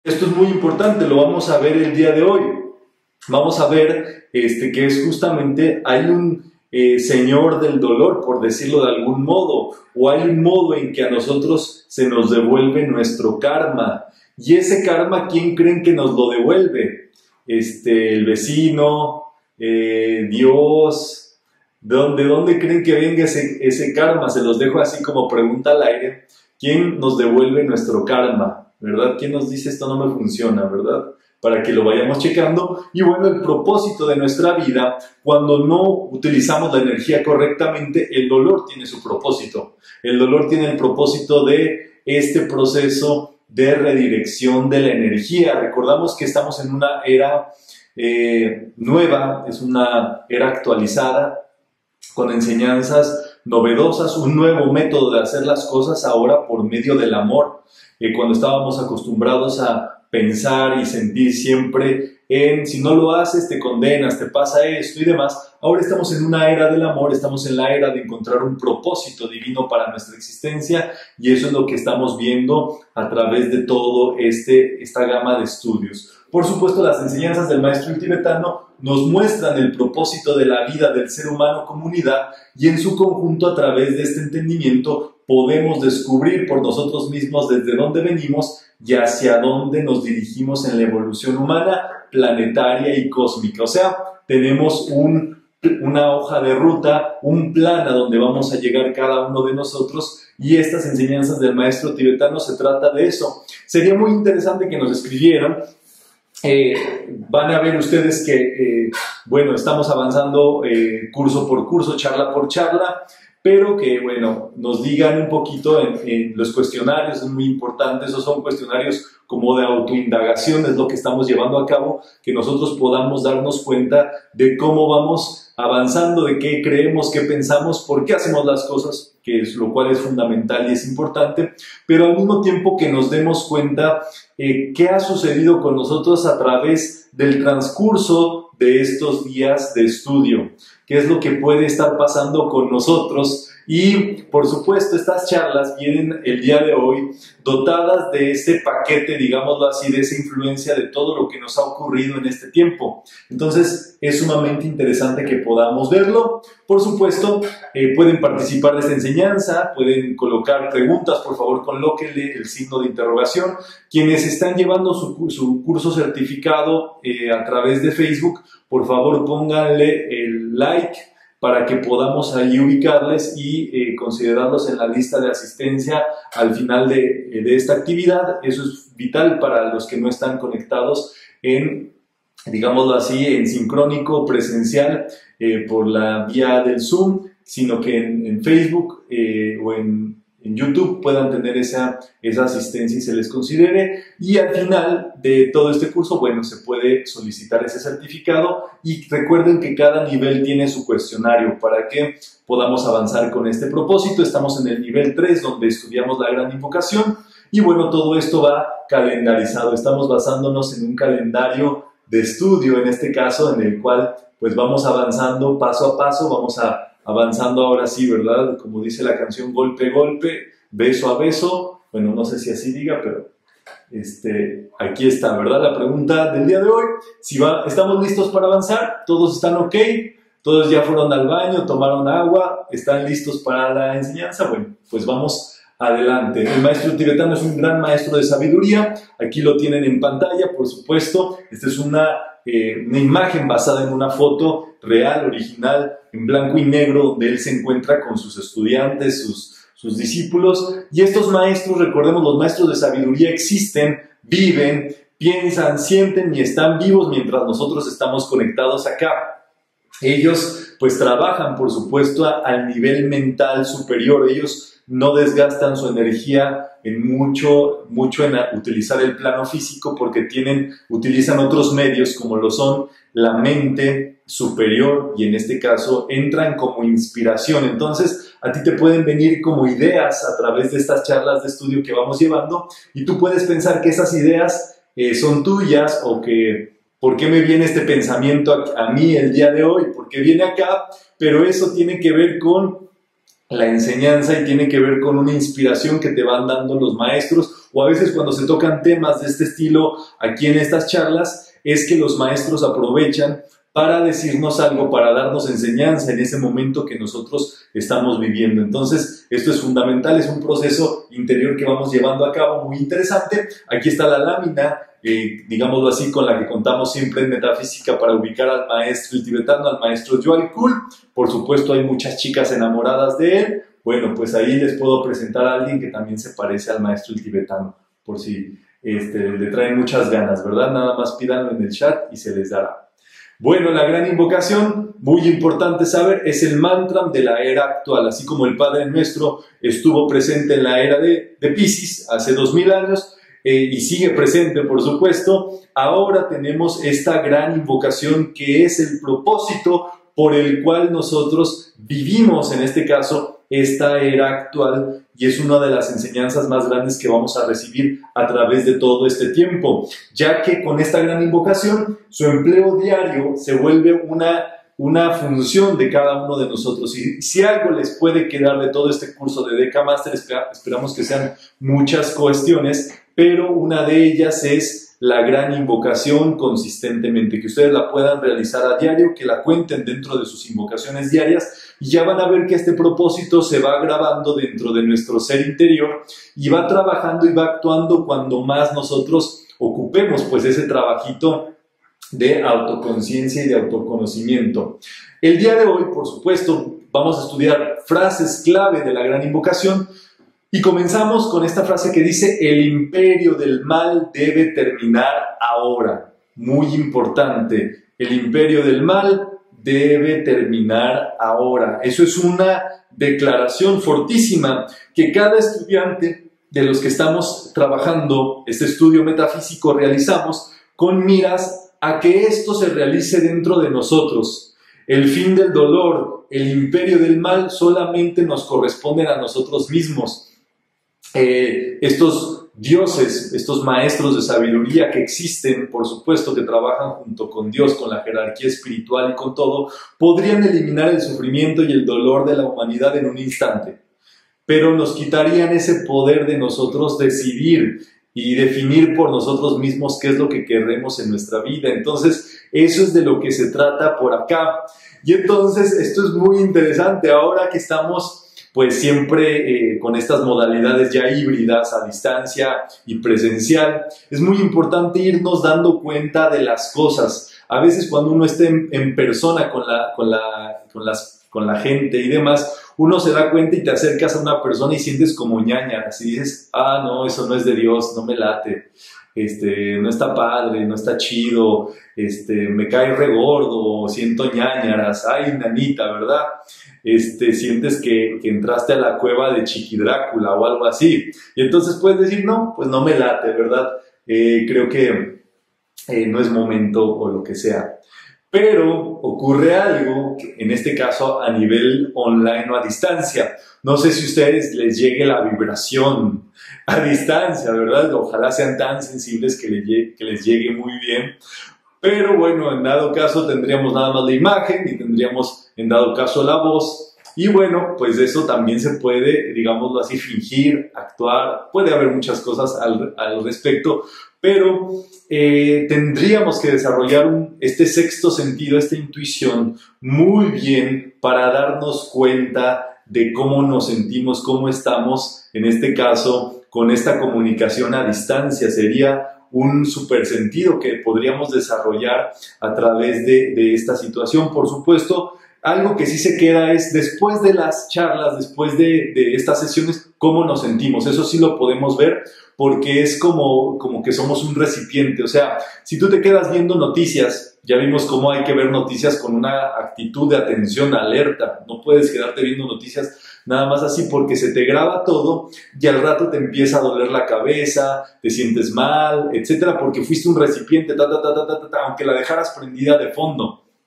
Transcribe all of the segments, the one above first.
Esto es muy importante, lo vamos a ver el día de hoy. Vamos a ver que es justamente, hay un señor del dolor, por decirlo de algún modo, o hay un modo en que a nosotros se nos devuelve nuestro karma. Y ese karma, ¿quién creen que nos lo devuelve? El vecino, Dios. ¿De dónde creen que venga ese karma? Se los dejo así como pregunta al aire. ¿Quién nos devuelve nuestro karma? ¿Verdad? ¿Quién nos dice esto no me funciona? ¿Verdad? Para que lo vayamos checando. Y bueno, el propósito de nuestra vida, cuando no utilizamos la energía correctamente, el dolor tiene su propósito. El dolor tiene el propósito de este proceso de redirección de la energía. Recordamos que estamos en una era nueva, es una era actualizada, con enseñanzas novedosas, un nuevo método de hacer las cosas ahora por medio del amor. Cuando estábamos acostumbrados a pensar y sentir siempre en si no lo haces te condenas, te pasa esto y demás, ahora estamos en una era del amor, estamos en la era de encontrar un propósito divino para nuestra existencia, y eso es lo que estamos viendo a través de todo esta gama de estudios. Por supuesto, las enseñanzas del maestro tibetano nos muestran el propósito de la vida del ser humano comunidad, y en su conjunto, a través de este entendimiento, podemos descubrir por nosotros mismos desde dónde venimos y hacia dónde nos dirigimos en la evolución humana, planetaria y cósmica. O sea, tenemos una hoja de ruta, un plan a donde vamos a llegar cada uno de nosotros, y estas enseñanzas del maestro tibetano se trata de eso. Sería muy interesante que nos escribieran. Van a ver ustedes que, bueno, estamos avanzando curso por curso, charla por charla, pero que, bueno, nos digan un poquito en los cuestionarios, es muy importante, esos son cuestionarios como de autoindagación, es lo que estamos llevando a cabo, que nosotros podamos darnos cuenta de cómo vamos avanzando, de qué creemos, qué pensamos, por qué hacemos las cosas, que es lo cual es fundamental y es importante, pero al mismo tiempo que nos demos cuenta qué ha sucedido con nosotros a través del transcurso de estos días de estudio, qué es lo que puede estar pasando con nosotros. Y por supuesto, estas charlas vienen el día de hoy dotadas de ese paquete, digámoslo así, de esa influencia de todo lo que nos ha ocurrido en este tiempo. Entonces, es sumamente interesante que podamos verlo. Por supuesto, pueden participar de esta enseñanza, pueden colocar preguntas, por favor, colóquenle el signo de interrogación. Quienes están llevando su curso certificado a través de Facebook, por favor, pónganle el like para que podamos ahí ubicarles y considerarlos en la lista de asistencia al final de esta actividad. Eso es vital para los que no están conectados en, digámoslo así, en sincrónico presencial por la vía del Zoom, sino que en Facebook o en YouTube puedan tener esa asistencia y se les considere. Y al final de todo este curso, bueno, se puede solicitar ese certificado, y recuerden que cada nivel tiene su cuestionario para que podamos avanzar con este propósito. Estamos en el nivel 3, donde estudiamos la gran invocación, y bueno, todo esto va calendarizado. Estamos basándonos en un calendario de estudio, en este caso, en el cual pues vamos avanzando paso a paso, vamos avanzando ahora sí, ¿verdad? Como dice la canción, golpe a golpe, beso a beso. Bueno, no sé si así diga, pero aquí está, ¿verdad? La pregunta del día de hoy. ¿Estamos listos para avanzar? ¿Todos están ok? ¿Todos ya fueron al baño, tomaron agua, están listos para la enseñanza? Bueno, pues vamos adelante. El maestro tibetano es un gran maestro de sabiduría. Aquí lo tienen en pantalla, por supuesto. Esta es una imagen basada en una foto real, original, en blanco y negro, donde él se encuentra con sus estudiantes, sus discípulos. Y estos maestros, recordemos, los maestros de sabiduría existen, viven, piensan, sienten y están vivos mientras nosotros estamos conectados acá. Ellos pues trabajan, por supuesto, al nivel mental superior. Ellos no desgastan su energía en mucho en utilizar el plano físico, porque utilizan otros medios como lo son la mente superior, y en este caso entran como inspiración. Entonces a ti te pueden venir como ideas a través de estas charlas de estudio que vamos llevando, y tú puedes pensar que esas ideas son tuyas, o que ¿por qué me viene este pensamiento a mí el día de hoy? ¿Por qué viene acá? Pero eso tiene que ver con la enseñanza y tiene que ver con una inspiración que te van dando los maestros, o a veces cuando se tocan temas de este estilo aquí en estas charlas, es que los maestros aprovechan para decirnos algo, para darnos enseñanza en ese momento que nosotros estamos viviendo. Entonces, esto es fundamental, es un proceso interior que vamos llevando a cabo muy interesante. Aquí está la lámina, digámoslo así, con la que contamos siempre en Metafísica para ubicar al maestro, el tibetano, al maestro Djwhal Khul. Por supuesto, hay muchas chicas enamoradas de él. Bueno, pues ahí les puedo presentar a alguien que también se parece al maestro el tibetano, por si le traen muchas ganas, ¿verdad? Nada más pídanlo en el chat y se les dará. Bueno, la gran invocación, muy importante saber, es el mantra de la era actual. Así como el Padre Nuestro estuvo presente en la era de Piscis hace 2000 años y sigue presente, por supuesto, ahora tenemos esta gran invocación que es el propósito por el cual nosotros vivimos, en este caso, esta era actual, y es una de las enseñanzas más grandes que vamos a recibir a través de todo este tiempo, ya que con esta gran invocación, su empleo diario se vuelve una función de cada uno de nosotros. Y si algo les puede quedar de todo este curso de Deca Master, esperamos que sean muchas cuestiones, pero una de ellas es la gran invocación consistentemente, que ustedes la puedan realizar a diario, que la cuenten dentro de sus invocaciones diarias, y ya van a ver que este propósito se va grabando dentro de nuestro ser interior y va trabajando y va actuando cuando más nosotros ocupemos pues ese trabajito de autoconciencia y de autoconocimiento. El día de hoy, por supuesto, vamos a estudiar frases clave de la gran invocación. Y comenzamos con esta frase que dice: el imperio del mal debe terminar ahora. Muy importante, el imperio del mal debe terminar ahora. Eso es una declaración fortísima que cada estudiante de los que estamos trabajando este estudio metafísico realizamos con miras a que esto se realice dentro de nosotros. El fin del dolor, el imperio del mal solamente nos corresponden a nosotros mismos. Estos dioses, estos maestros de sabiduría que existen, por supuesto que trabajan junto con Dios, con la jerarquía espiritual y con todo, podrían eliminar el sufrimiento y el dolor de la humanidad en un instante, pero nos quitarían ese poder de nosotros decidir y definir por nosotros mismos qué es lo que queremos en nuestra vida. Entonces, eso es de lo que se trata por acá. Y entonces, esto es muy interesante ahora que estamos pues siempre con estas modalidades ya híbridas a distancia y presencial. Es muy importante irnos dando cuenta de las cosas. A veces cuando uno esté en persona con la gente y demás, uno se da cuenta y te acercas a una persona y sientes como ñañaras y dices: ah, no, eso no es de Dios, no me late, no está padre, no está chido, me cae re gordo, siento ñañaras, ay, nanita, ¿verdad? Sientes que entraste a la cueva de Chiqui Drácula o algo así, y entonces puedes decir: no, pues no me late, ¿verdad? Creo que no es momento o lo que sea. Pero ocurre algo, en este caso a nivel online o a distancia. No sé si a ustedes les llegue la vibración a distancia, ¿verdad? Ojalá sean tan sensibles que les llegue muy bien. Pero bueno, en dado caso tendríamos nada más la imagen y tendríamos en dado caso la voz. Y bueno, pues eso también se puede, digámoslo así, fingir, actuar. Puede haber muchas cosas al respecto, pero tendríamos que desarrollar este sexto sentido, esta intuición muy bien para darnos cuenta de cómo nos sentimos, cómo estamos, en este caso, con esta comunicación a distancia. Sería un super sentido que podríamos desarrollar a través de esta situación. Por supuesto, algo que sí se queda es, después de las charlas, después de estas sesiones, cómo nos sentimos. Eso sí lo podemos ver, porque es como que somos un recipiente. O sea, si tú te quedas viendo noticias, ya vimos cómo hay que ver noticias con una actitud de atención, alerta. No puedes quedarte viendo noticias nada más así, porque se te graba todo y al rato te empieza a doler la cabeza, te sientes mal, etcétera, porque fuiste un recipiente, aunque la dejaras prendida de fondo.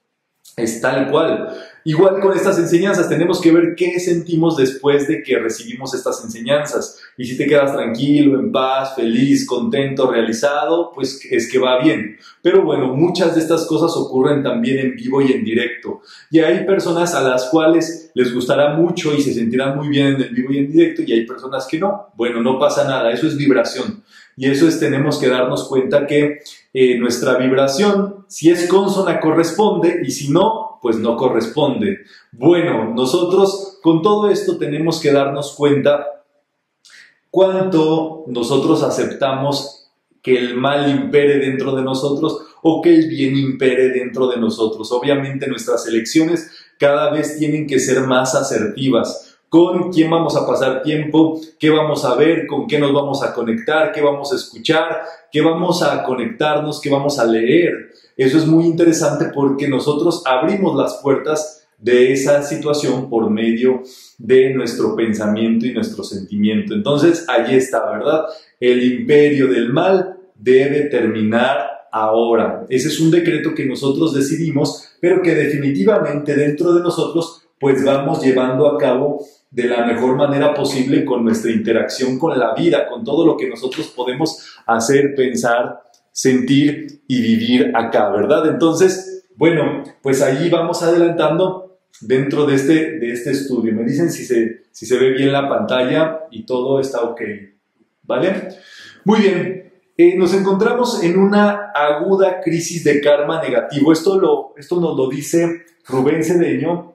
Es tal cual. Igual con estas enseñanzas, tenemos que ver qué sentimos después de que recibimos estas enseñanzas. Y si te quedas tranquilo, en paz, feliz, contento, realizado, pues es que va bien. Pero bueno, muchas de estas cosas ocurren también en vivo y en directo. Y hay personas a las cuales les gustará mucho y se sentirán muy bien en el vivo y en directo, y hay personas que no. Bueno, no pasa nada, eso es vibración. Y eso es, tenemos que darnos cuenta que nuestra vibración, si es consona, corresponde, y si no, pues no corresponde. Bueno, nosotros con todo esto tenemos que darnos cuenta cuánto nosotros aceptamos que el mal impere dentro de nosotros o que el bien impere dentro de nosotros. Obviamente nuestras elecciones cada vez tienen que ser más asertivas. Con quién vamos a pasar tiempo, qué vamos a ver, con qué nos vamos a conectar, qué vamos a escuchar, qué vamos a conectarnos, qué vamos a leer. Eso es muy interesante porque nosotros abrimos las puertas de esa situación por medio de nuestro pensamiento y nuestro sentimiento. Entonces, ahí está, ¿verdad? El imperio del mal debe terminar ahora. Ese es un decreto que nosotros decidimos, pero que definitivamente dentro de nosotros pues vamos llevando a cabo de la mejor manera posible con nuestra interacción con la vida, con todo lo que nosotros podemos hacer, pensar, sentir y vivir acá, ¿verdad? Entonces, bueno, pues ahí vamos adelantando dentro de este estudio. Me dicen si se ve bien la pantalla y todo está ok, ¿vale? Muy bien, nos encontramos en una aguda crisis de karma negativo. Esto nos lo dice Rubén Cedeño.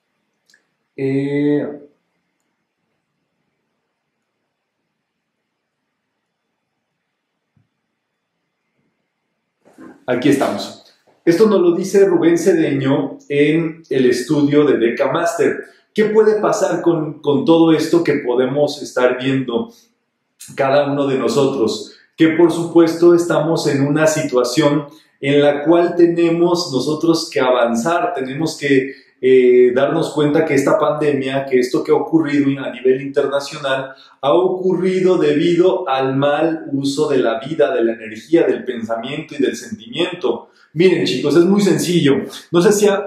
Aquí estamos. Esto nos lo dice Rubén Cedeño en el estudio de Deca Master. ¿Qué puede pasar con todo esto que podemos estar viendo cada uno de nosotros? Que por supuesto estamos en una situación en la cual tenemos nosotros que avanzar, tenemos que darnos cuenta que esta pandemia, que esto que ha ocurrido a nivel internacional, ha ocurrido debido al mal uso de la vida, de la energía, del pensamiento y del sentimiento. Miren, chicos, es muy sencillo. No sé si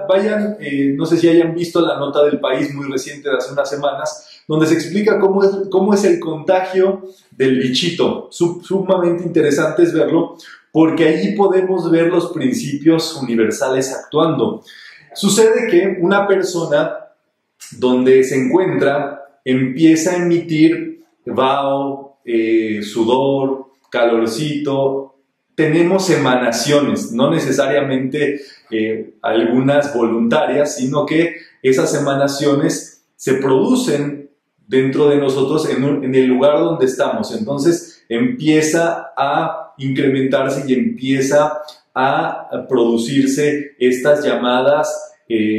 hayan visto la nota del País muy reciente de hace unas semanas, donde se explica cómo es el contagio del bichito. Sumamente interesante es verlo, porque ahí podemos ver los principios universales actuando. Sucede que una persona donde se encuentra empieza a emitir vaho, sudor, calorcito. Tenemos emanaciones, no necesariamente algunas voluntarias, sino que esas emanaciones se producen dentro de nosotros en el lugar donde estamos. Entonces empieza a incrementarse y empieza a producirse estas llamadas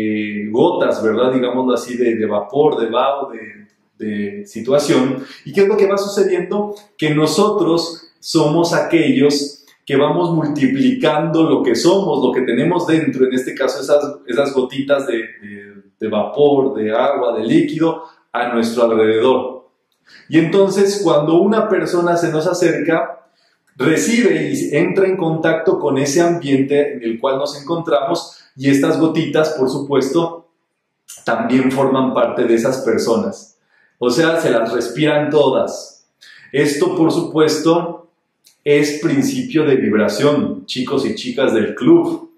gotas, ¿verdad? Digámoslo así, de vapor, de vaho, de situación. ¿Y qué es lo que va sucediendo? Que nosotros somos aquellos que vamos multiplicando lo que somos, lo que tenemos dentro, en este caso esas gotitas de vapor, de agua, de líquido, a nuestro alrededor. Y entonces cuando una persona se nos acerca, recibe y entra en contacto con ese ambiente en el cual nos encontramos, y estas gotitas, por supuesto, también forman parte de esas personas. O sea, se las respiran todas. Esto, por supuesto, es principio de vibración, chicos y chicas del club.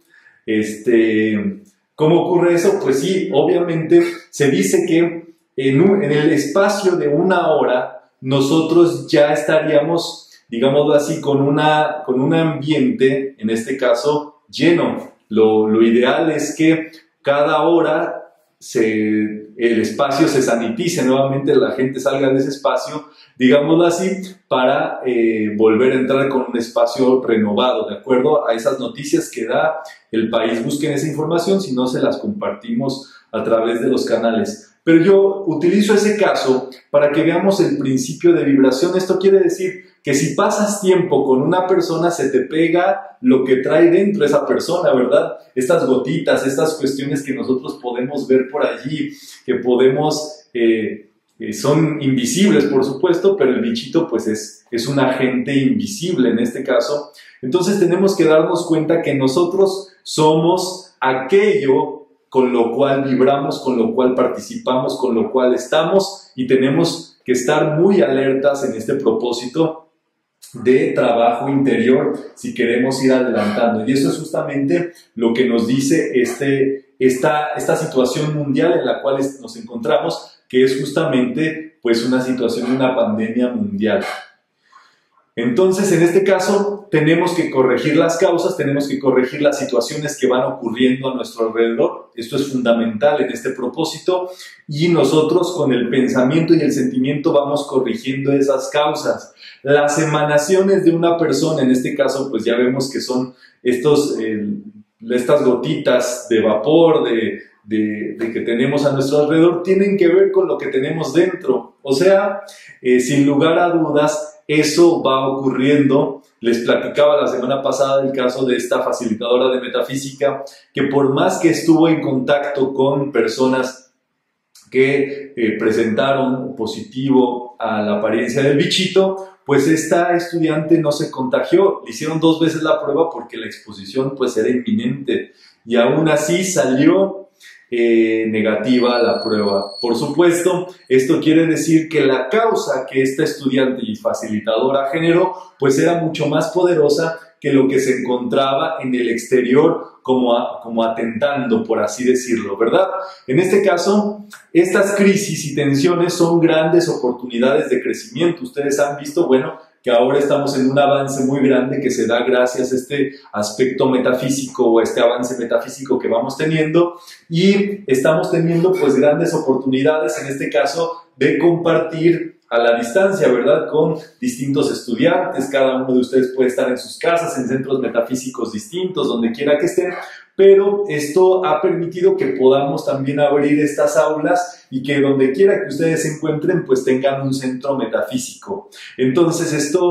¿Cómo ocurre eso? Pues sí, obviamente se dice que en el espacio de 1 hora nosotros ya estaríamos, digámoslo así, con un ambiente, en este caso, lleno. Lo ideal es que cada hora el espacio se sanitice, nuevamente la gente salga de ese espacio, digámoslo así, para volver a entrar con un espacio renovado, de acuerdo a esas noticias que da el País. Busquen esa información, si no se las compartimos a través de los canales. Pero yo utilizo ese caso para que veamos el principio de vibración. Esto quiere decir que si pasas tiempo con una persona, se te pega lo que trae dentro esa persona, ¿verdad? Estas gotitas, estas cuestiones que nosotros podemos ver por allí, que podemos, son invisibles, por supuesto, pero el bichito pues es un agente invisible en este caso. Entonces tenemos que darnos cuenta que nosotros somos aquello con lo cual vibramos, con lo cual participamos, con lo cual estamos, y tenemos que estar muy alertas en este propósito de trabajo interior si queremos ir adelantando. Y eso es justamente lo que nos dice esta situación mundial en la cual nos encontramos, que es justamente pues una situación de una pandemia mundial. Entonces, en este caso, tenemos que corregir las causas, tenemos que corregir las situaciones que van ocurriendo a nuestro alrededor. Esto es fundamental en este propósito, y nosotros con el pensamiento y el sentimiento vamos corrigiendo esas causas. Las emanaciones de una persona, en este caso, pues ya vemos que son estas gotitas de vapor de que tenemos a nuestro alrededor, tienen que ver con lo que tenemos dentro. O sea, sin lugar a dudas, eso va ocurriendo. Les platicaba la semana pasada el caso de esta facilitadora de metafísica, que por más que estuvo en contacto con personas que presentaron positivo a la apariencia del bichito, pues esta estudiante no se contagió. Le hicieron 2 veces la prueba porque la exposición pues era inminente, y aún así salió negativa la prueba. Por supuesto, esto quiere decir que la causa que esta estudiante y facilitadora generó pues era mucho más poderosa que lo que se encontraba en el exterior como atentando, por así decirlo, ¿verdad? En este caso, estas crisis y tensiones son grandes oportunidades de crecimiento. Ustedes han visto, bueno, que ahora estamos en un avance muy grande que se da gracias a este aspecto metafísico o este avance metafísico que vamos teniendo, y estamos teniendo pues grandes oportunidades en este caso de compartir a la distancia, ¿verdad? Con distintos estudiantes. Cada uno de ustedes puede estar en sus casas, en centros metafísicos distintos, donde quiera que estén, pero esto ha permitido que podamos también abrir estas aulas y que donde quiera que ustedes se encuentren, pues tengan un centro metafísico. Entonces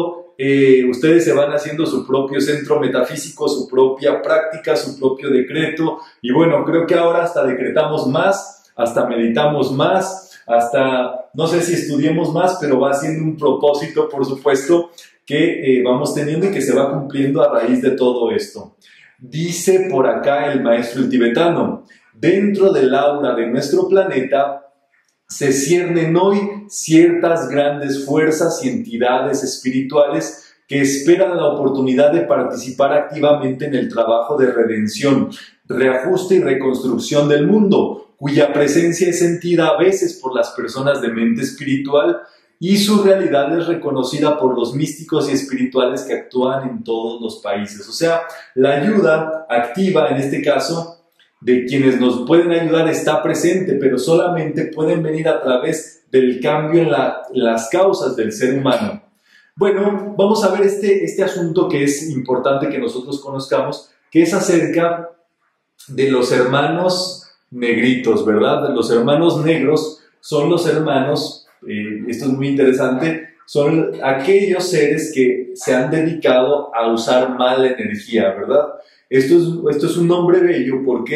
ustedes se van haciendo su propio centro metafísico, su propia práctica, su propio decreto, y bueno, creo que ahora hasta decretamos más, hasta meditamos más, hasta no sé si estudiemos más, pero va siendo un propósito, por supuesto, que vamos teniendo y que se va cumpliendo a raíz de todo esto. Dice por acá el maestro tibetano: dentro del aura de nuestro planeta se ciernen hoy ciertas grandes fuerzas y entidades espirituales que esperan la oportunidad de participar activamente en el trabajo de redención, reajuste y reconstrucción del mundo, cuya presencia es sentida a veces por las personas de mente espiritual, y su realidad es reconocida por los místicos y espirituales que actúan en todos los países. O sea, la ayuda activa, en este caso, de quienes nos pueden ayudar está presente, pero solamente pueden venir a través del cambio en las causas del ser humano. Bueno, vamos a ver este asunto que es importante que nosotros conozcamos, que es acerca de los hermanos negritos, ¿verdad? Los hermanos negros son los hermanos, esto es muy interesante, son aquellos seres que se han dedicado a usar mal la energía, ¿verdad? Esto es un nombre bello porque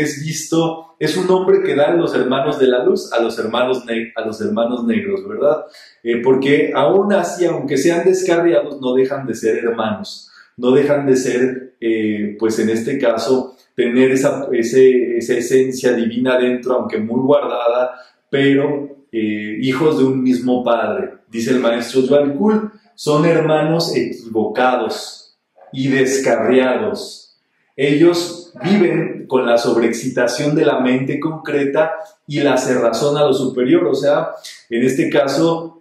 es un nombre que dan los hermanos de la luz a los hermanos negros, ¿verdad? Porque aún así, aunque sean descarriados, no dejan de ser hermanos, no dejan de ser, pues en este caso, tener esa esencia divina dentro, aunque muy guardada, pero hijos de un mismo padre. Dice el maestro Yuan Kul, son hermanos equivocados y descarriados. Ellos viven con la sobreexcitación de la mente concreta y la cerrazón a lo superior. O sea, en este caso,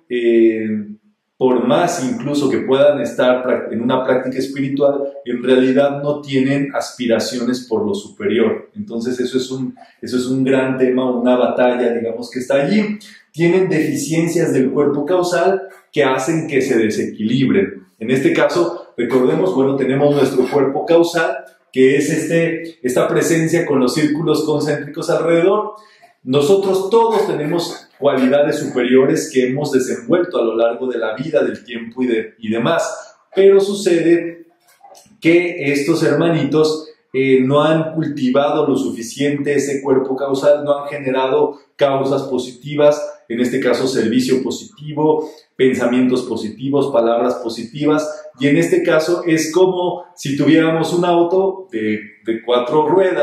por más incluso que puedan estar en una práctica espiritual, en realidad no tienen aspiraciones por lo superior. Entonces eso es un gran tema, una batalla, digamos, que está allí. Tienen deficiencias del cuerpo causal que hacen que se desequilibren. En este caso, recordemos, bueno, tenemos nuestro cuerpo causal, que es esta presencia con los círculos concéntricos alrededor. Nosotros todos tenemos cualidades superiores que hemos desenvuelto a lo largo de la vida, del tiempo y demás, pero sucede que estos hermanitos no han cultivado lo suficiente ese cuerpo causal, no han generado causas positivas, en este caso servicio positivo, pensamientos positivos, palabras positivas, y en este caso es como si tuviéramos un auto de 4 ruedas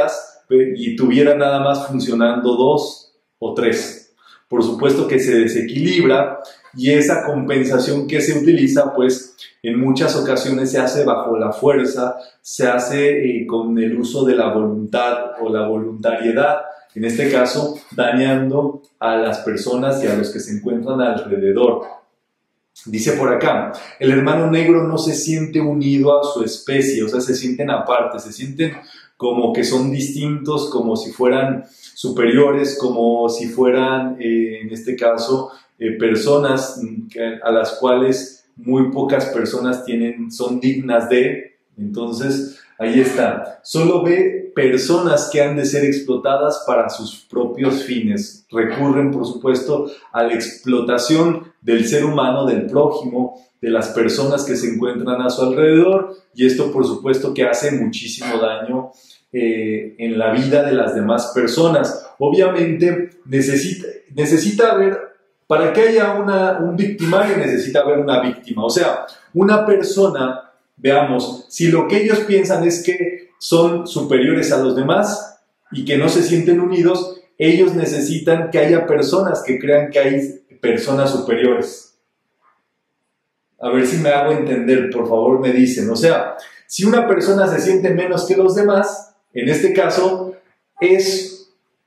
y tuviera nada más funcionando 2 o 3. Por supuesto que se desequilibra y esa compensación que se utiliza, pues en muchas ocasiones se hace bajo la fuerza, se hace con el uso de la voluntad o la voluntariedad, en este caso dañando a las personas y a los que se encuentran alrededor. Dice por acá, el hermano negro no se siente unido a su especie, o sea, se sienten aparte, se sienten como que son distintos, como si fueran superiores, como si fueran, en este caso, personas a las cuales muy pocas personas son dignas de. Entonces, ahí está. Solo ve personas que han de ser explotadas para sus propios fines. Recurren, por supuesto, a la explotación del ser humano, del prójimo, de las personas que se encuentran a su alrededor, y esto, por supuesto, que hace muchísimo daño en la vida de las demás personas. Obviamente, necesita haber, para que haya un victimario, necesita haber una víctima. O sea, una persona, veamos, si lo que ellos piensan es que son superiores a los demás y que no se sienten unidos, ellos necesitan que haya personas que crean que hay personas superiores. A ver si me hago entender, por favor me dicen. O sea, si una persona se siente menos que los demás, en este caso es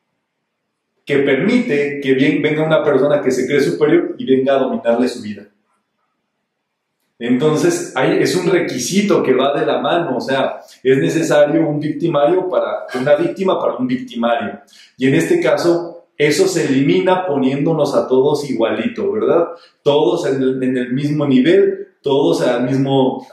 que permite que venga una persona que se cree superior y venga a dominarle su vida. Entonces, es un requisito que va de la mano, o sea, es necesario una víctima para un victimario. Y en este caso, eso se elimina poniéndonos a todos igualito, ¿verdad? Todos en el mismo nivel, todos al mismo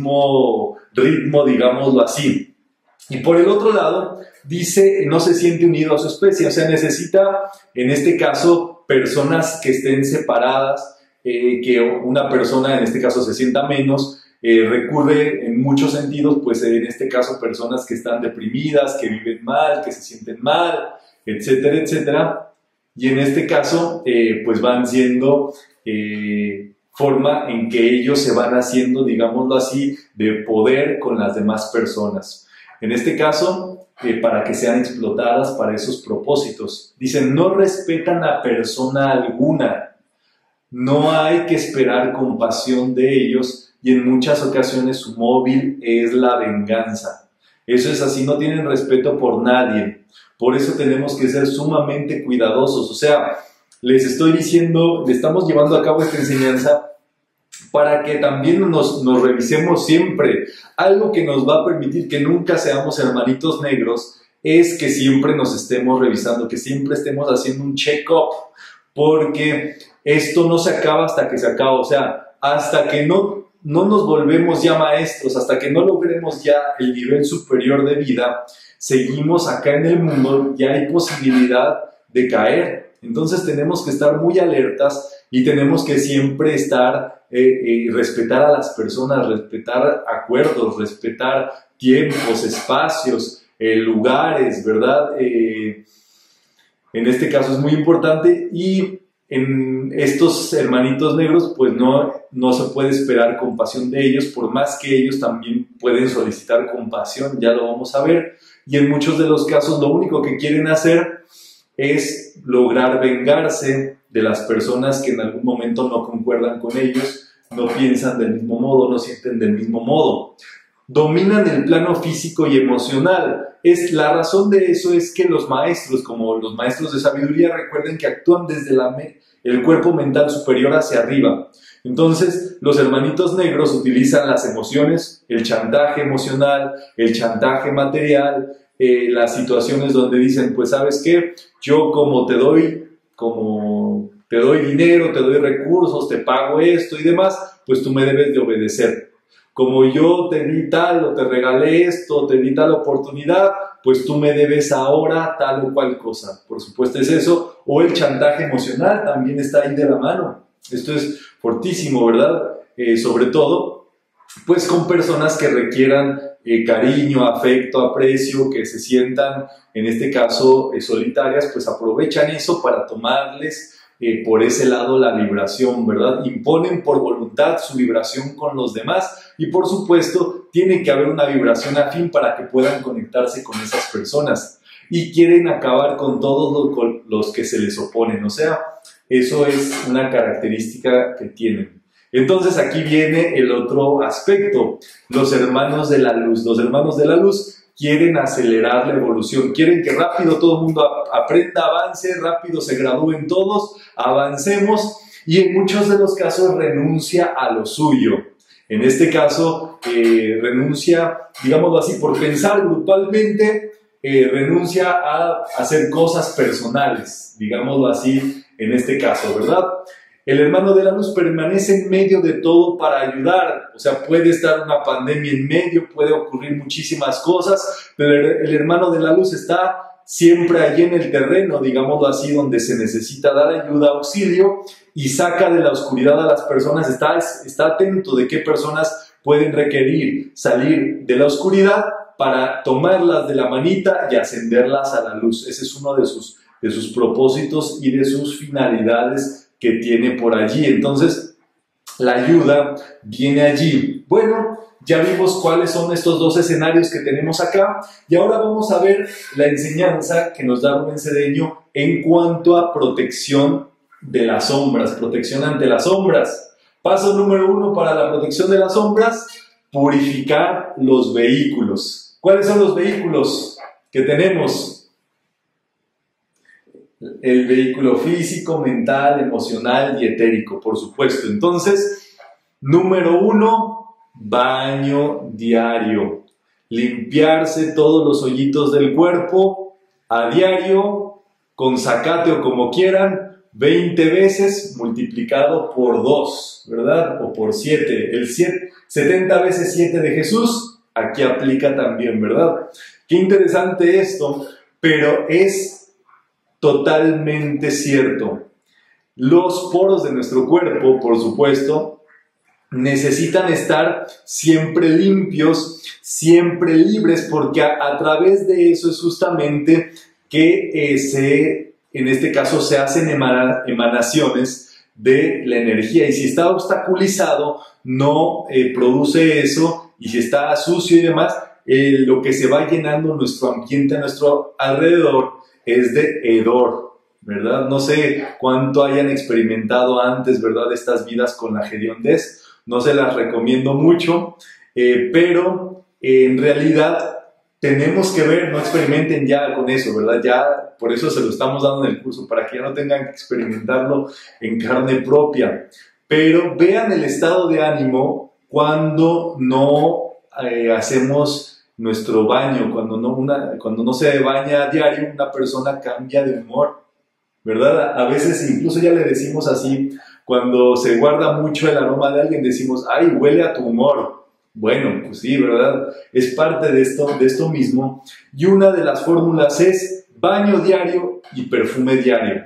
ritmo, digámoslo así. Y por el otro lado, dice, no se siente unido a su especie, o sea, necesita, en este caso, personas que estén separadas, que una persona, en este caso, se sienta menos, recurre en muchos sentidos, pues en este caso, personas que están deprimidas, que viven mal, que se sienten mal, etcétera, etcétera, y en este caso, pues van siendo forma en que ellos se van haciendo, digámoslo así, de poder con las demás personas. En este caso, para que sean explotadas para esos propósitos. Dicen, no respetan a persona alguna. No hay que esperar compasión de ellos y en muchas ocasiones su móvil es la venganza. Eso es así, no tienen respeto por nadie. Por eso tenemos que ser sumamente cuidadosos. O sea, les estoy diciendo, le estamos llevando a cabo esta enseñanza para que también nos revisemos siempre. Algo que nos va a permitir que nunca seamos hermanitos negros es que siempre nos estemos revisando, que siempre estemos haciendo un check-up, porque esto no se acaba hasta que se acaba. O sea, hasta que no nos volvemos ya maestros, hasta que no logremos ya el nivel superior de vida, seguimos acá en el mundo y hay posibilidad de caer. Entonces tenemos que estar muy alertas y tenemos que siempre estar, respetar a las personas, respetar acuerdos, respetar tiempos, espacios, lugares, ¿verdad? En este caso es muy importante, y en estos hermanitos negros pues no se puede esperar compasión de ellos, por más que ellos también pueden solicitar compasión, ya lo vamos a ver, y en muchos de los casos lo único que quieren hacer es lograr vengarse de las personas que en algún momento no concuerdan con ellos, no piensan del mismo modo, no sienten del mismo modo. Dominan el plano físico y emocional. La razón de eso es que los maestros, como los maestros de sabiduría, recuerden que actúan desde el cuerpo mental superior hacia arriba. Entonces, los hermanitos negros utilizan las emociones, el chantaje emocional, el chantaje material, las situaciones donde dicen, pues, ¿sabes qué? Yo como te doy dinero, te doy recursos, te pago esto y demás, pues tú me debes de obedecer. Como yo te di tal o te regalé esto, te di tal oportunidad, pues tú me debes ahora tal o cual cosa. Por supuesto es eso. O el chantaje emocional también está ahí de la mano. Esto es fortísimo, ¿verdad? Sobre todo, pues con personas que requieran cariño, afecto, aprecio, que se sientan, en este caso, solitarias, pues aprovechan eso para tomarles por ese lado la vibración, ¿verdad? Imponen por voluntad su vibración con los demás y, por supuesto, tiene que haber una vibración afín para que puedan conectarse con esas personas. y quieren acabar con todos los que se les oponen. O sea, eso es una característica que tienen. Entonces aquí viene el otro aspecto, los hermanos de la luz. Los hermanos de la luz quieren acelerar la evolución, quieren que rápido todo el mundo aprenda, avance, rápido se gradúen todos, avancemos, y en muchos de los casos renuncia a lo suyo. En este caso, renuncia, digámoslo así, por pensar grupalmente, renuncia a hacer cosas personales, digámoslo así, en este caso, ¿verdad? El hermano de la luz permanece en medio de todo para ayudar. O sea, puede estar una pandemia en medio, puede ocurrir muchísimas cosas, pero el hermano de la luz está siempre allí en el terreno, digámoslo así, donde se necesita dar ayuda, auxilio, y saca de la oscuridad a las personas, está atento de qué personas pueden requerir salir de la oscuridad para tomarlas de la manita y ascenderlas a la luz. Ese es uno de sus propósitos y de sus finalidades que tiene por allí. Entonces, la ayuda viene allí. Bueno, ya vimos cuáles son estos dos escenarios que tenemos acá, y ahora vamos a ver la enseñanza que nos da Rubén Cedeño en cuanto a protección de las sombras, protección ante las sombras. Paso número 1 para la protección de las sombras: purificar los vehículos. ¿Cuáles son los vehículos que tenemos? El vehículo físico, mental, emocional y etérico, por supuesto. Entonces, número 1, baño diario. Limpiarse todos los hoyitos del cuerpo a diario, con zacate o como quieran, 20 veces multiplicado por 2, ¿verdad? O por 7. El 70 veces 7 de Jesús, aquí aplica también, ¿verdad? Qué interesante esto, pero es totalmente cierto. Los poros de nuestro cuerpo, por supuesto, necesitan estar siempre limpios, siempre libres, porque a través de eso es justamente que en este caso se hacen emanaciones de la energía, y si está obstaculizado no produce eso, y si está sucio y demás, lo que se va llenando nuestro ambiente a nuestro alrededor es de hedor, ¿verdad? No sé cuánto hayan experimentado antes, ¿verdad?, estas vidas con la hediondez. No se las recomiendo mucho, pero en realidad tenemos que ver, no experimenten ya con eso, ¿verdad? Ya por eso se lo estamos dando en el curso, para que ya no tengan que experimentarlo en carne propia. Pero vean el estado de ánimo cuando no hacemos nuestro baño, cuando no se baña a diario, una persona cambia de humor, ¿verdad? A veces incluso ya le decimos así, cuando se guarda mucho el aroma de alguien, decimos, ¡ay, huele a tu humor! Bueno, pues sí, ¿verdad? Es parte de esto mismo. Y una de las fórmulas es baño diario y perfume diario.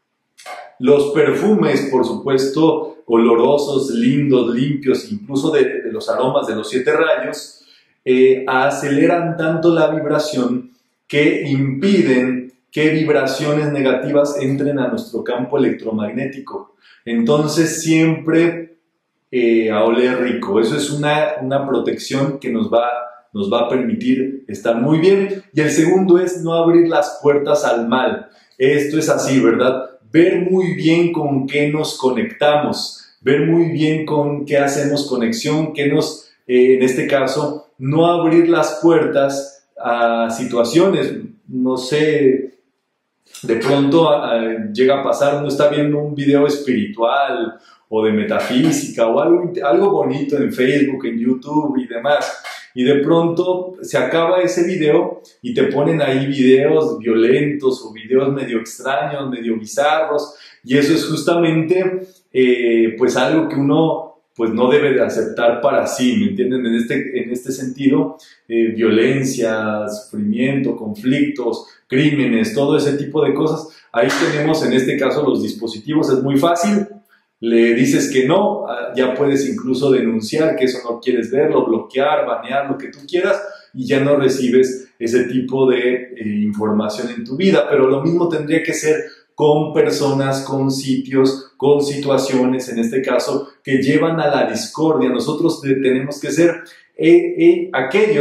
Los perfumes, por supuesto, olorosos, lindos, limpios, incluso de los aromas de los 7 rayos, aceleran tanto la vibración que impiden que vibraciones negativas entren a nuestro campo electromagnético. Entonces siempre a oler rico. Eso es una protección que nos va a permitir estar muy bien. Y el segundo es no abrir las puertas al mal. Esto es así, ¿verdad? Ver muy bien con qué nos conectamos, ver muy bien con qué hacemos conexión, en este caso, no abrir las puertas a situaciones, no sé, de pronto llega a pasar, uno está viendo un video espiritual o de metafísica o algo bonito en Facebook, en YouTube y demás, y de pronto se acaba ese video y te ponen ahí videos violentos o videos medio extraños, medio bizarros, y eso es justamente pues algo que uno pues no debe de aceptar para sí, ¿me entienden? En este sentido, violencia, sufrimiento, conflictos, crímenes, todo ese tipo de cosas. Ahí tenemos en este caso los dispositivos, es muy fácil, le dices que no, ya puedes incluso denunciar que eso no quieres verlo, bloquear, banear, lo que tú quieras, y ya no recibes ese tipo de información en tu vida. Pero lo mismo tendría que ser con personas, con sitios, con situaciones, en este caso, que llevan a la discordia. Nosotros tenemos que ser aquellos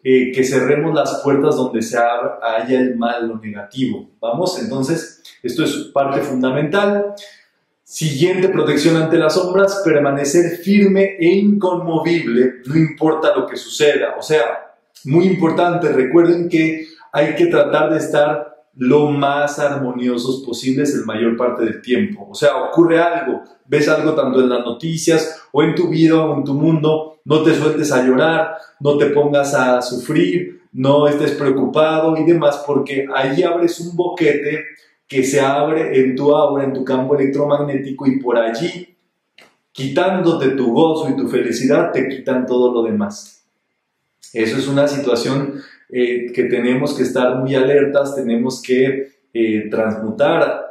que cerremos las puertas donde haya el mal, lo negativo. ¿Vamos? Entonces, esto es parte fundamental. Siguiente, protección ante las sombras, permanecer firme e inconmovible, no importa lo que suceda. O sea, muy importante, recuerden que hay que tratar de estar lo más armoniosos posibles el mayor parte del tiempo. O sea, ocurre algo, ves algo tanto en las noticias o en tu vida o en tu mundo, no te sueltes a llorar, no te pongas a sufrir, no estés preocupado y demás, porque ahí abres un boquete que se abre en tu aura, en tu campo electromagnético, y por allí, quitándote tu gozo y tu felicidad, te quitan todo lo demás. Eso es una situación que tenemos que estar muy alertas, tenemos que transmutar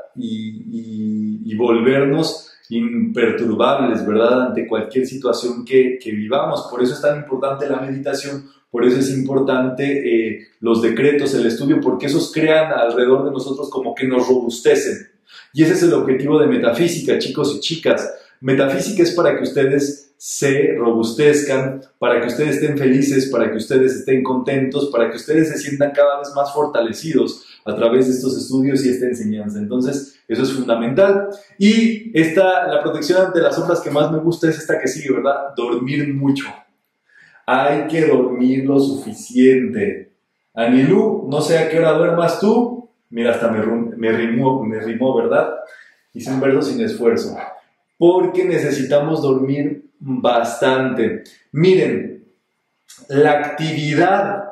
y volvernos imperturbables, ¿verdad? Ante cualquier situación que vivamos. Por eso es tan importante la meditación, por eso es importante los decretos, el estudio, porque esos crean alrededor de nosotros como que nos robustecen. Y ese es el objetivo de metafísica, chicos y chicas. Metafísica es para que ustedes se robustezcan, para que ustedes estén felices, para que ustedes estén contentos, para que ustedes se sientan cada vez más fortalecidos a través de estos estudios y esta enseñanza. Entonces, eso es fundamental. Y la protección ante las sombras que más me gusta es esta que sigue, ¿verdad? Dormir mucho. Hay que dormir lo suficiente. Anilú, no sé a qué hora duermas tú. Mira, hasta me rimó, ¿verdad? Hice un verso sin esfuerzo. Porque necesitamos dormir bastante. Miren, la actividad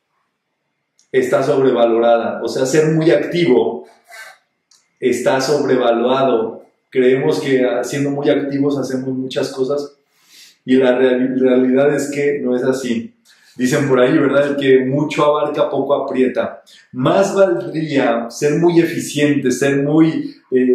está sobrevalorada. O sea, ser muy activo está sobrevaluado. Creemos que siendo muy activos hacemos muchas cosas y la realidad es que no es así. Dicen por ahí, ¿verdad? El que mucho abarca, poco aprieta. Más valdría ser muy eficientes, ser muy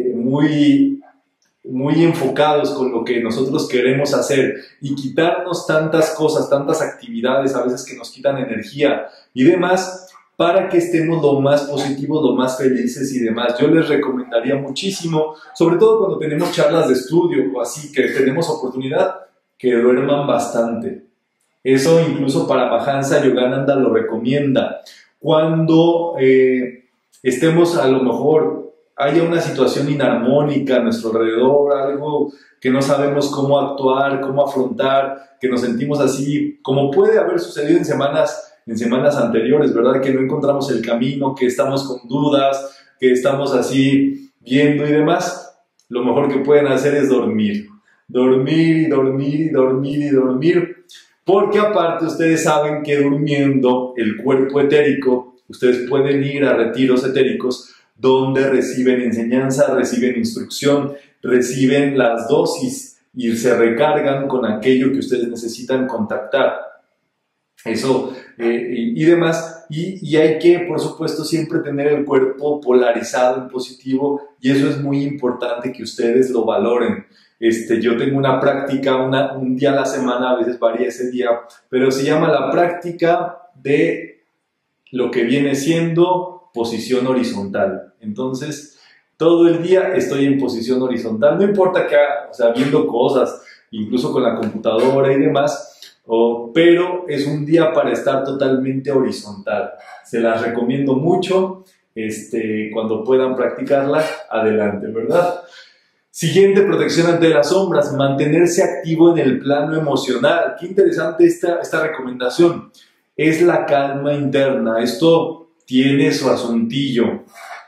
enfocados con lo que nosotros queremos hacer y quitarnos tantas cosas, tantas actividades a veces que nos quitan energía y demás, para que estemos lo más positivos, lo más felices y demás. Yo les recomendaría muchísimo, sobre todo cuando tenemos charlas de estudio o así, que tenemos oportunidad, que duerman bastante. Eso incluso para Mahansa Yogananda lo recomienda. Cuando estemos a lo mejor haya una situación inarmónica a nuestro alrededor, algo que no sabemos cómo actuar, cómo afrontar, que nos sentimos así, como puede haber sucedido en semanas anteriores, ¿verdad? Que no encontramos el camino, que estamos con dudas, que estamos así viendo y demás. Lo mejor que pueden hacer es dormir. Dormir y dormir y dormir y dormir. Porque aparte ustedes saben que durmiendo el cuerpo etérico, ustedes pueden ir a retiros etéricos donde reciben enseñanza, reciben instrucción, reciben las dosis y se recargan con aquello que ustedes necesitan contactar. Eso y demás. Y hay que, por supuesto, siempre tener el cuerpo polarizado en positivo y eso es muy importante que ustedes lo valoren. Yo tengo una práctica, un día a la semana, a veces varía ese día, pero se llama la práctica de lo que viene siendo posición horizontal. Entonces, todo el día estoy en posición horizontal, no importa que haga, o sea, viendo cosas, incluso con la computadora y demás, pero es un día para estar totalmente horizontal. Se las recomiendo mucho, cuando puedan practicarla, adelante, ¿verdad? Siguiente, protección ante las sombras, mantenerse activo en el plano emocional. Qué interesante esta recomendación. Es la calma interna. Esto tiene su asuntillo.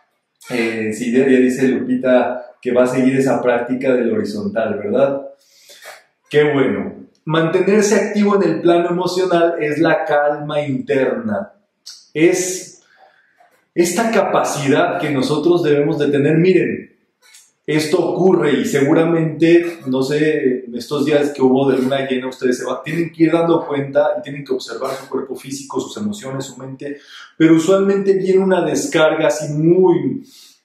Sí, ya dice Lupita que va a seguir esa práctica del horizontal, ¿verdad? Qué bueno. Mantenerse activo en el plano emocional es la calma interna. Es esta capacidad que nosotros debemos de tener. Miren, esto ocurre y seguramente, no sé, en estos días que hubo de luna llena, ustedes tienen que ir dando cuenta y tienen que observar su cuerpo físico, sus emociones, su mente, pero usualmente viene una descarga así muy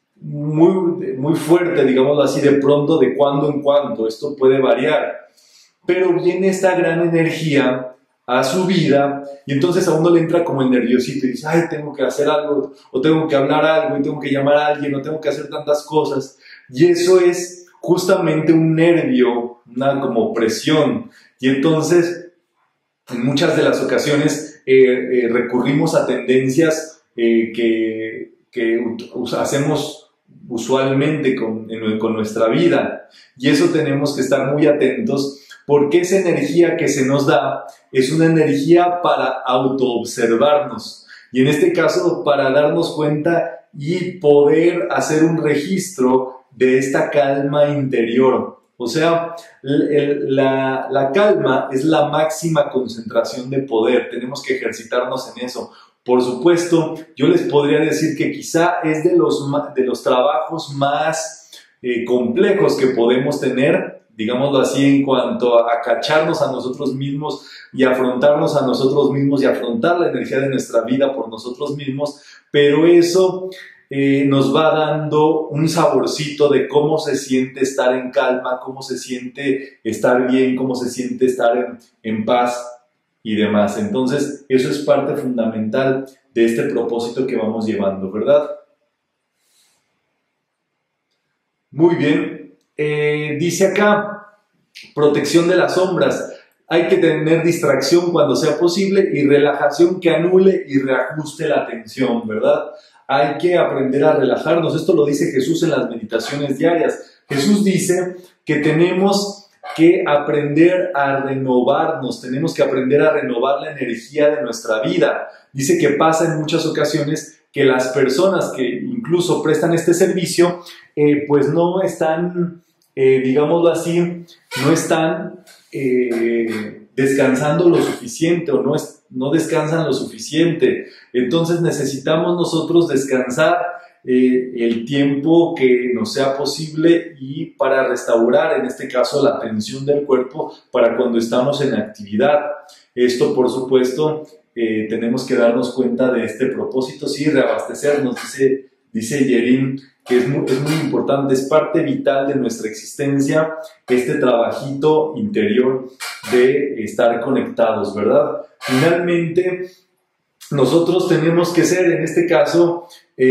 fuerte, digámoslo así, de pronto, de cuando en cuando. Esto puede variar, pero viene esta gran energía a su vida y entonces a uno le entra como el nerviosito y dice, ay, tengo que hacer algo, o tengo que hablar algo, y tengo que llamar a alguien, o tengo que hacer tantas cosas. Y eso es justamente un nervio, una como presión. Y entonces, en muchas de las ocasiones, recurrimos a tendencias que hacemos usualmente con nuestra vida, y eso tenemos que estar muy atentos, porque esa energía que se nos da es una energía para autoobservarnos, y en este caso para darnos cuenta y poder hacer un registro de esta calma interior. O sea, la calma es la máxima concentración de poder, tenemos que ejercitarnos en eso. Por supuesto, yo les podría decir que quizá es de los trabajos más complejos que podemos tener, digámoslo así, en cuanto a cacharnos a nosotros mismos y afrontarnos a nosotros mismos y afrontar la energía de nuestra vida por nosotros mismos, pero eso nos va dando un saborcito de cómo se siente estar en calma, cómo se siente estar bien, cómo se siente estar en paz y demás. Entonces, eso es parte fundamental de este propósito que vamos llevando, ¿verdad? Muy bien. Dice acá, protección de las sombras. Hay que tener distracción cuando sea posible y relajación que anule y reajuste la atención, ¿verdad? Hay que aprender a relajarnos. Esto lo dice Jesús en las meditaciones diarias. Jesús dice que tenemos que aprender a renovarnos, tenemos que aprender a renovar la energía de nuestra vida. Dice que pasa en muchas ocasiones que las personas que incluso prestan este servicio, pues no están, digámoslo así, no están descansando lo suficiente o no descansan lo suficiente. Entonces necesitamos nosotros descansar el tiempo que nos sea posible y para restaurar, en este caso, la tensión del cuerpo para cuando estamos en actividad. Esto, por supuesto, tenemos que darnos cuenta de este propósito, sí, reabastecernos, dice Yerim, que es muy importante, es parte vital de nuestra existencia, este trabajito interior de estar conectados, ¿verdad? Finalmente, nosotros tenemos que ser, en este caso,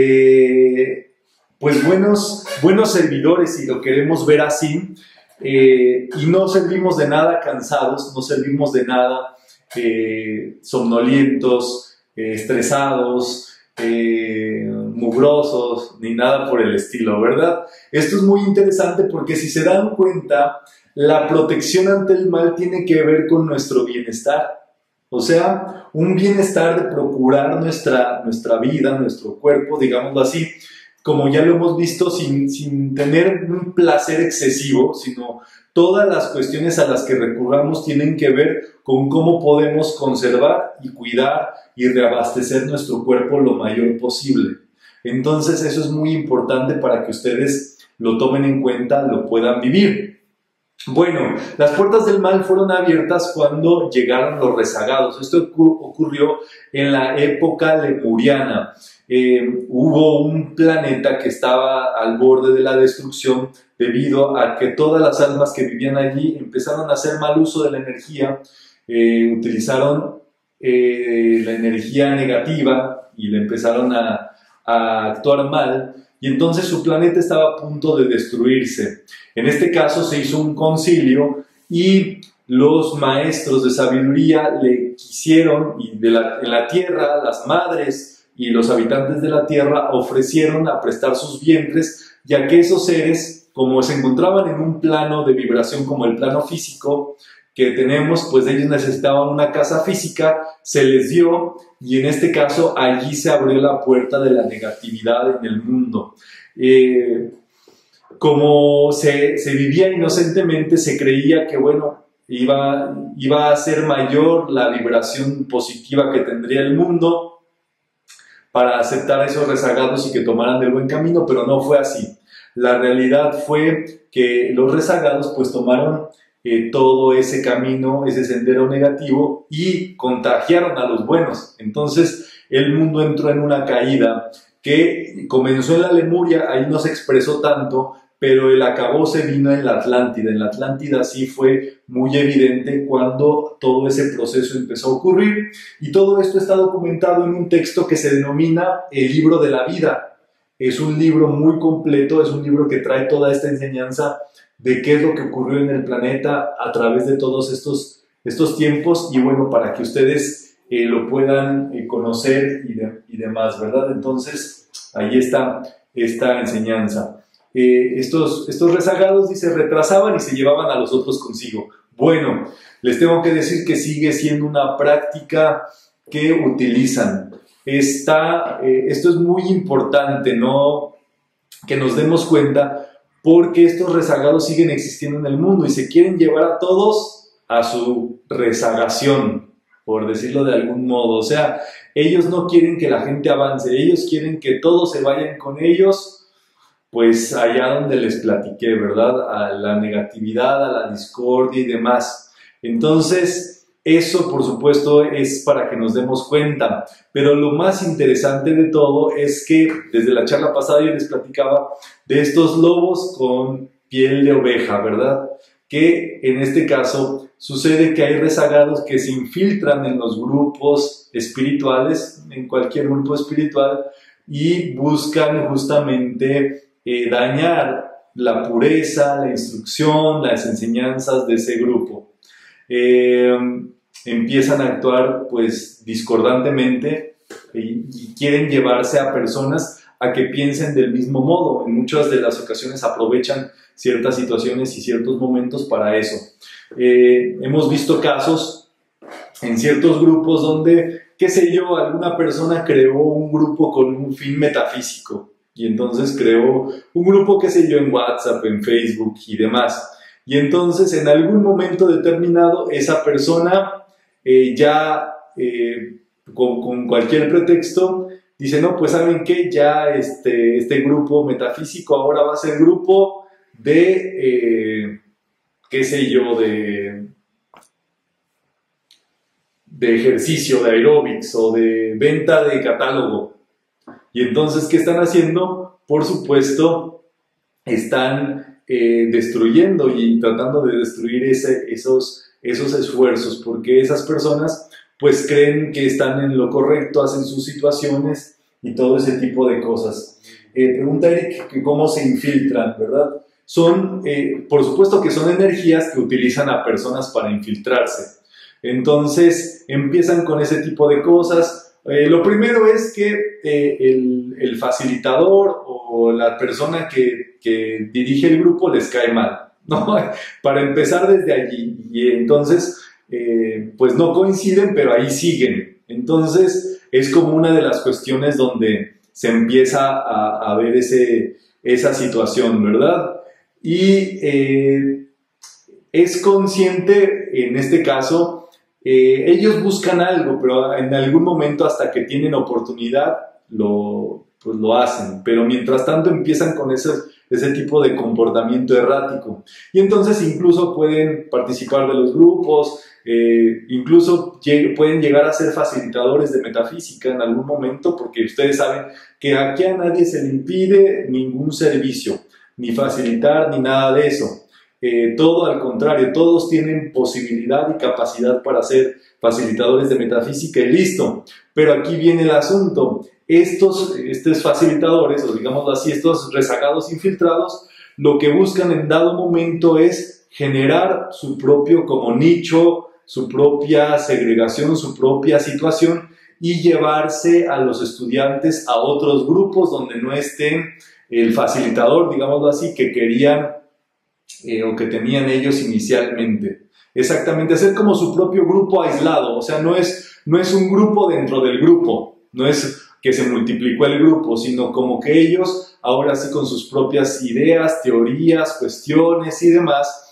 pues buenos servidores, si lo queremos ver así, y no servimos de nada cansados, no servimos de nada somnolientos, estresados, mugrosos, ni nada por el estilo, ¿verdad? Esto es muy interesante porque si se dan cuenta, la protección ante el mal tiene que ver con nuestro bienestar. O sea, un bienestar de procurar nuestra vida, nuestro cuerpo, digámoslo así, como ya lo hemos visto, sin tener un placer excesivo, sino todas las cuestiones a las que recurramos tienen que ver con cómo podemos conservar y cuidar y reabastecer nuestro cuerpo lo mayor posible. Entonces, eso es muy importante para que ustedes lo tomen en cuenta, lo puedan vivir. Bueno, las puertas del mal fueron abiertas cuando llegaron los rezagados. Esto ocurrió en la época lemuriana. Hubo un planeta que estaba al borde de la destrucción debido a que todas las almas que vivían allí empezaron a hacer mal uso de la energía, utilizaron la energía negativa y le empezaron a actuar mal, y entonces su planeta estaba a punto de destruirse. En este caso se hizo un concilio y los maestros de sabiduría le quisieron, y en la tierra, las madres y los habitantes de la tierra ofrecieron a prestar sus vientres, ya que esos seres, como se encontraban en un plano de vibración como el plano físico que tenemos, pues ellos necesitaban una casa física, se les dio, y en este caso allí se abrió la puerta de la negatividad en el mundo. Como se vivía inocentemente, se creía que, bueno, iba a ser mayor la vibración positiva que tendría el mundo para aceptar a esos rezagados y que tomaran del buen camino, pero no fue así. La realidad fue que los rezagados pues tomaron todo ese camino, ese sendero negativo, y contagiaron a los buenos. Entonces el mundo entró en una caída que comenzó en la Lemuria, ahí no se expresó tanto, pero el acabose vino en la Atlántida. En la Atlántida sí fue muy evidente cuando todo ese proceso empezó a ocurrir, y todo esto está documentado en un texto que se denomina el Libro de la Vida. Es un libro muy completo, es un libro que trae toda esta enseñanza de qué es lo que ocurrió en el planeta a través de todos estos tiempos, y bueno, para que ustedes lo puedan conocer y demás, ¿verdad? Entonces, ahí está esta enseñanza. Estos rezagados, dice, retrasaban y se llevaban a los otros consigo. Bueno, les tengo que decir que sigue siendo una práctica que utilizan. Esto es muy importante, ¿no? Que nos demos cuenta, porque estos rezagados siguen existiendo en el mundo y se quieren llevar a todos a su rezagación, por decirlo de algún modo. O sea, ellos no quieren que la gente avance, ellos quieren que todos se vayan con ellos, pues allá donde les platiqué, ¿verdad? A la negatividad, a la discordia y demás. Entonces, eso, por supuesto, es para que nos demos cuenta. Pero lo más interesante de todo es que desde la charla pasada yo les platicaba de estos lobos con piel de oveja, ¿verdad? Que en este caso sucede que hay rezagados que se infiltran en los grupos espirituales, en cualquier grupo espiritual, y buscan justamente dañar la pureza, la instrucción, las enseñanzas de ese grupo. Empiezan a actuar pues discordantemente y quieren llevarse a personas a que piensen del mismo modo. En muchas de las ocasiones aprovechan ciertas situaciones y ciertos momentos para eso. Hemos visto casos en ciertos grupos donde, qué sé yo, alguna persona creó un grupo con un fin metafísico y entonces creó un grupo, qué sé yo, en WhatsApp, en Facebook y demás. Y entonces en algún momento determinado esa persona con cualquier pretexto dice, no, pues ¿saben qué? Ya este grupo metafísico ahora va a ser grupo de, qué sé yo, de ejercicio, de aeróbics o de venta de catálogo. Y entonces, ¿qué están haciendo? Por supuesto, están destruyendo y tratando de destruir esos esfuerzos, porque esas personas pues creen que están en lo correcto, hacen sus situaciones y todo ese tipo de cosas. Pregunta Eric que cómo se infiltran, ¿verdad? Por supuesto que son energías que utilizan a personas para infiltrarse. Entonces empiezan con ese tipo de cosas. Lo primero es que el facilitador o la persona que dirige el grupo les cae mal, ¿no? Para empezar desde allí. Y entonces, pues no coinciden, pero ahí siguen. Entonces, es como una de las cuestiones donde se empieza a ver esa situación, ¿verdad? Y es consciente, en este caso, ellos buscan algo, pero en algún momento, hasta que tienen oportunidad, lo hacen. Pero mientras tanto empiezan con ese tipo de comportamiento errático. Y entonces incluso pueden participar de los grupos, incluso pueden llegar a ser facilitadores de metafísica en algún momento, porque ustedes saben que aquí a nadie se le impide ningún servicio, ni facilitar, ni nada de eso. Todo al contrario, todos tienen posibilidad y capacidad para ser facilitadores de metafísica y listo. Pero aquí viene el asunto. Estos facilitadores, o digámoslo así, estos rezagados infiltrados, lo que buscan en dado momento es generar su propio como nicho, su propia segregación, su propia situación y llevarse a los estudiantes a otros grupos donde no estén el facilitador, digámoslo así, que querían o que tenían ellos inicialmente. Exactamente, hacer como su propio grupo aislado, o sea, no es un grupo dentro del grupo, no es que se multiplicó el grupo, sino como que ellos, ahora sí con sus propias ideas, teorías, cuestiones y demás,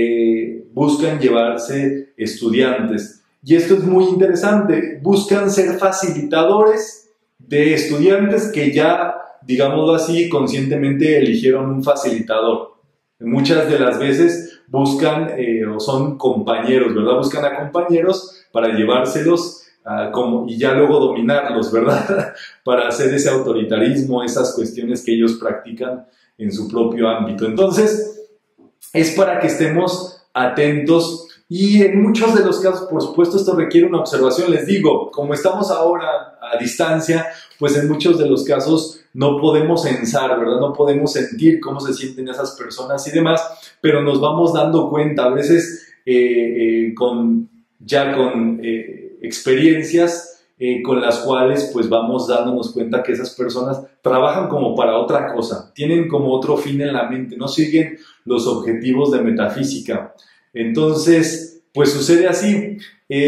buscan llevarse estudiantes. Y esto es muy interesante, buscan ser facilitadores de estudiantes que ya, digámoslo así, conscientemente eligieron un facilitador. Muchas de las veces buscan o son compañeros, ¿verdad? Buscan a compañeros para llevárselos y ya luego dominarlos, ¿verdad? Para hacer ese autoritarismo, esas cuestiones que ellos practican en su propio ámbito. Entonces, es para que estemos atentos y en muchos de los casos, por supuesto, esto requiere una observación. Les digo, como estamos ahora a distancia, pues en muchos de los casos no podemos censar, ¿verdad? No podemos sentir cómo se sienten esas personas y demás, pero nos vamos dando cuenta a veces con experiencias con las cuales pues vamos dándonos cuenta que esas personas trabajan como para otra cosa, tienen como otro fin en la mente, no siguen los objetivos de metafísica. Entonces, pues sucede así.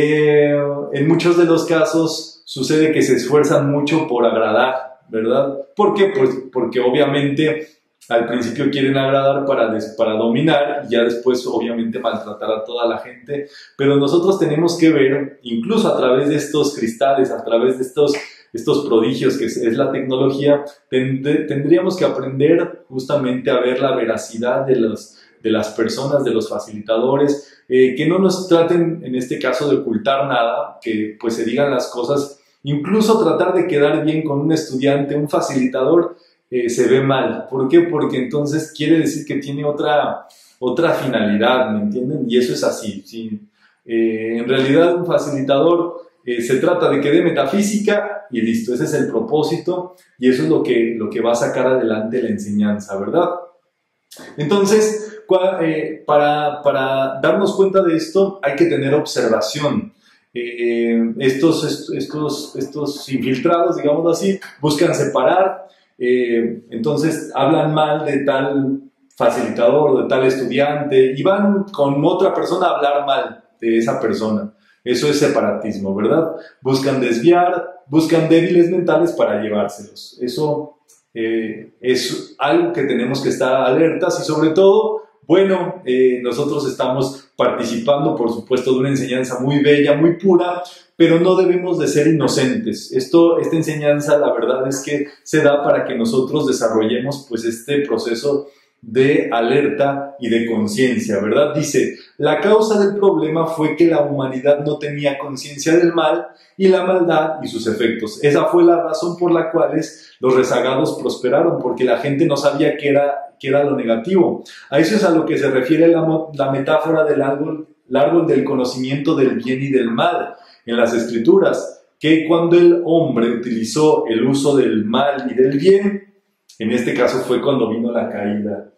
En muchos de los casos sucede que se esfuerzan mucho por agradar, ¿verdad? ¿Por qué? Pues porque obviamente al principio quieren agradar para dominar y ya después obviamente maltratar a toda la gente, pero nosotros tenemos que ver, incluso a través de estos cristales, a través de estos prodigios que es la tecnología, tendríamos que aprender justamente a ver la veracidad de las personas, de los facilitadores, que no nos traten en este caso de ocultar nada, que pues se digan las cosas, incluso tratar de quedar bien con un estudiante, un facilitador, se ve mal. ¿Por qué? Porque entonces quiere decir que tiene otra finalidad, ¿me entienden? Y eso es así, ¿sí? En realidad un facilitador se trata de que dé metafísica y listo, ese es el propósito y eso es lo que va a sacar adelante la enseñanza, ¿verdad? Entonces, para darnos cuenta de esto hay que tener observación. Estos infiltrados, digámoslo así, buscan separar, entonces hablan mal de tal facilitador o de tal estudiante y van con otra persona a hablar mal de esa persona. Eso es separatismo, ¿verdad? Buscan desviar, buscan débiles mentales para llevárselos. Eso es algo que tenemos que estar alertas y sobre todo, bueno, nosotros estamos participando, por supuesto, de una enseñanza muy bella, muy pura, pero no debemos de ser inocentes. Esta enseñanza, la verdad es que se da para que nosotros desarrollemos pues este proceso de alerta y de conciencia, ¿verdad? Dice, la causa del problema fue que la humanidad no tenía conciencia del mal y la maldad y sus efectos. Esa fue la razón por la cual los rezagados prosperaron, porque la gente no sabía qué era lo negativo. A eso es a lo que se refiere la metáfora del árbol del conocimiento del bien y del mal en las Escrituras, que cuando el hombre utilizó el uso del mal y del bien, en este caso fue cuando vino la caída.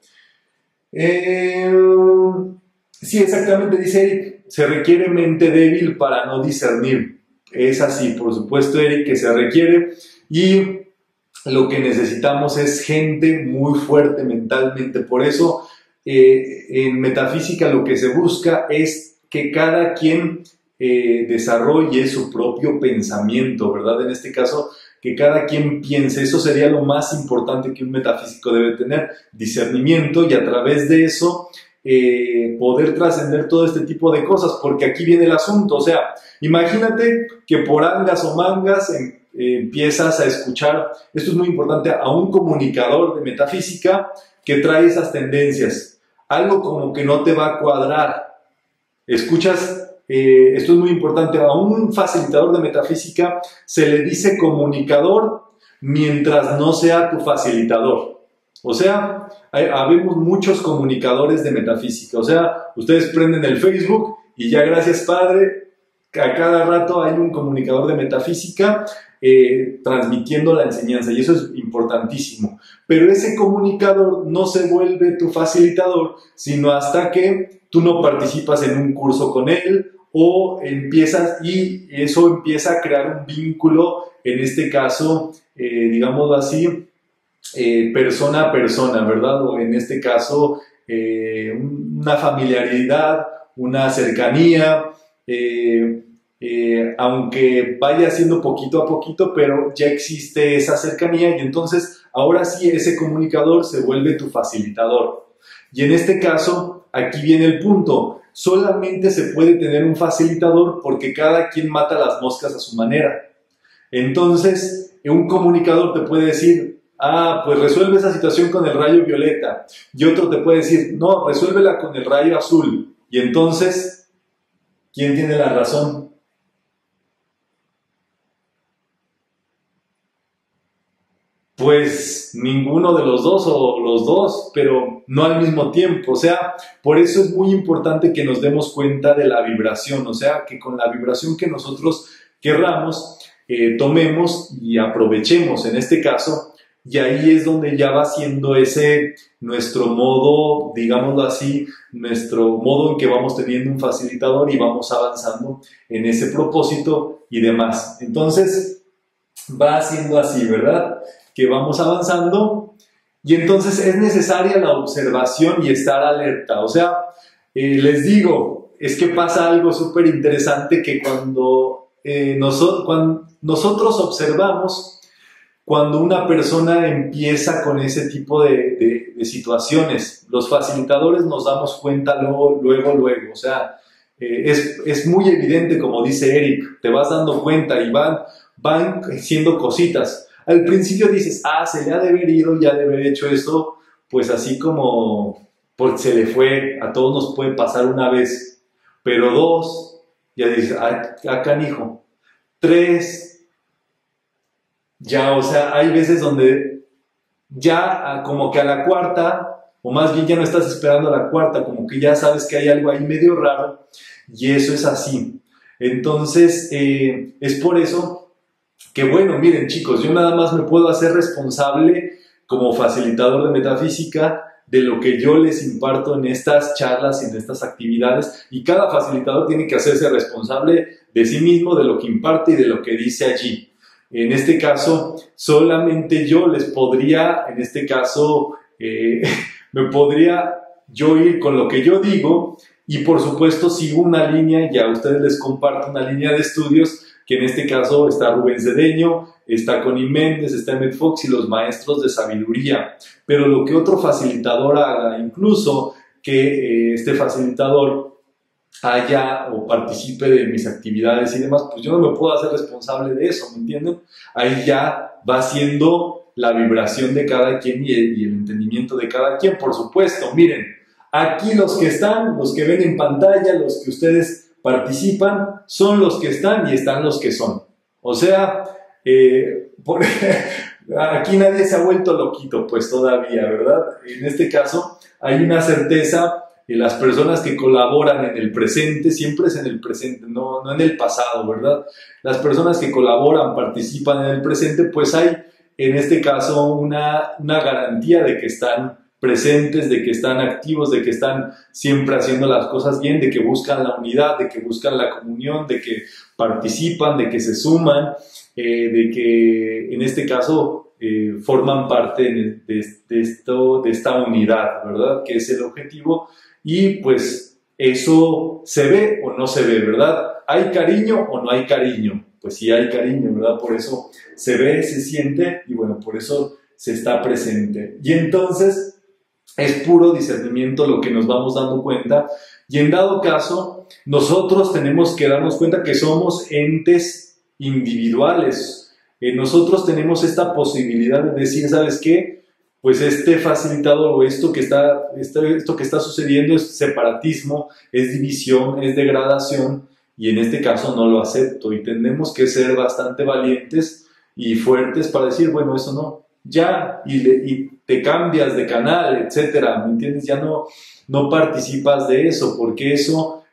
Sí, exactamente, dice Eric, se requiere mente débil para no discernir. Es así, por supuesto, Eric, que se requiere y lo que necesitamos es gente muy fuerte mentalmente. Por eso, en metafísica lo que se busca es que cada quien desarrolle su propio pensamiento, ¿verdad? En este caso, que cada quien piense, eso sería lo más importante que un metafísico debe tener, discernimiento, y a través de eso poder trascender todo este tipo de cosas, porque aquí viene el asunto. O sea, imagínate que por angas o mangas empiezas a escuchar, esto es muy importante, a un comunicador de metafísica que trae esas tendencias, algo como que no te va a cuadrar, escuchas. Esto es muy importante, a un facilitador de metafísica se le dice comunicador mientras no sea tu facilitador. O sea, habemos muchos comunicadores de metafísica. O sea, ustedes prenden el Facebook y ya, gracias Padre, a cada rato hay un comunicador de metafísica transmitiendo la enseñanza, y eso es importantísimo. Pero ese comunicador no se vuelve tu facilitador sino hasta que tú no participas en un curso con él o y eso empieza a crear un vínculo, en este caso, digámoslo así, persona a persona, ¿verdad? O en este caso, una familiaridad, una cercanía, aunque vaya siendo poquito a poquito, pero ya existe esa cercanía y entonces ahora sí ese comunicador se vuelve tu facilitador. Y en este caso, aquí viene el punto. Solamente se puede tener un facilitador porque cada quien mata las moscas a su manera. Entonces, un comunicador te puede decir, pues resuelve esa situación con el rayo violeta. Y otro te puede decir, no, resuélvela con el rayo azul. Y entonces, ¿quién tiene la razón? Pues ninguno de los dos o los dos, pero no al mismo tiempo. O sea, por eso es muy importante que nos demos cuenta de la vibración. O sea, que con la vibración que nosotros querramos, tomemos y aprovechemos, en este caso, y ahí es donde ya va siendo ese nuestro modo, digámoslo así, nuestro modo en que vamos teniendo un facilitador y vamos avanzando en ese propósito y demás. Entonces, va siendo así, ¿verdad? Que vamos avanzando y entonces es necesaria la observación y estar alerta. O sea, les digo, es que pasa algo súper interesante que cuando nosotros observamos, cuando una persona empieza con ese tipo de situaciones, los facilitadores nos damos cuenta luego, o sea, es muy evidente, como dice Eric, te vas dando cuenta y van siendo cositas. Al principio dices, se le ha de haber ido, ya de haber hecho esto, pues así como porque se le fue, a todos nos puede pasar una vez, pero dos, ya dices, canijo, tres, ya, o sea, hay veces donde ya como que a la cuarta, o más bien ya no estás esperando a la cuarta, como que ya sabes que hay algo ahí medio raro, y eso es así. Entonces, es por eso que, bueno, miren chicos, yo nada más me puedo hacer responsable como facilitador de metafísica de lo que yo les imparto en estas charlas y en estas actividades, y cada facilitador tiene que hacerse responsable de sí mismo, de lo que imparte y de lo que dice allí. En este caso, solamente yo les podría, en este caso, me podría yo ir con lo que yo digo, y por supuesto sigo una línea, ya a ustedes les comparto una línea de estudios, que en este caso está Rubén Cedeño, está Connie Méndez, está Emmett Fox y los maestros de sabiduría. Pero lo que otro facilitador haga, incluso que este facilitador haya o participe de mis actividades y demás, pues yo no me puedo hacer responsable de eso, ¿me entienden? Ahí ya va siendo la vibración de cada quien y el entendimiento de cada quien, por supuesto. Miren, aquí los que están, los que ven en pantalla, los que ustedes participan, son los que están y están los que son. O sea, aquí nadie se ha vuelto loquito, pues todavía, ¿verdad? En este caso hay una certeza. Las personas que colaboran en el presente, siempre es en el presente, no en el pasado, ¿verdad? Las personas que colaboran, participan en el presente, pues hay en este caso una garantía de que están presentes, de que están activos, de que están siempre haciendo las cosas bien, de que buscan la unidad, de que buscan la comunión, de que participan, de que se suman, de que en este caso forman parte de esta unidad, ¿verdad? Que es el objetivo. Y pues eso se ve o no se ve, ¿verdad? ¿Hay cariño o no hay cariño? Pues sí hay cariño, ¿verdad? Por eso se ve, se siente y bueno, por eso se está presente. Y entonces es puro discernimiento lo que nos vamos dando cuenta, y en dado caso nosotros tenemos que darnos cuenta que somos entes individuales. Nosotros tenemos esta posibilidad de decir, ¿sabes qué? Pues este facilitador o esto que está sucediendo es separatismo, es división, es degradación, y en este caso no lo acepto, y tenemos que ser bastante valientes y fuertes para decir, bueno, eso no, ya, y te cambias de canal, etcétera, ¿me entiendes? Ya no participas de eso, porque eso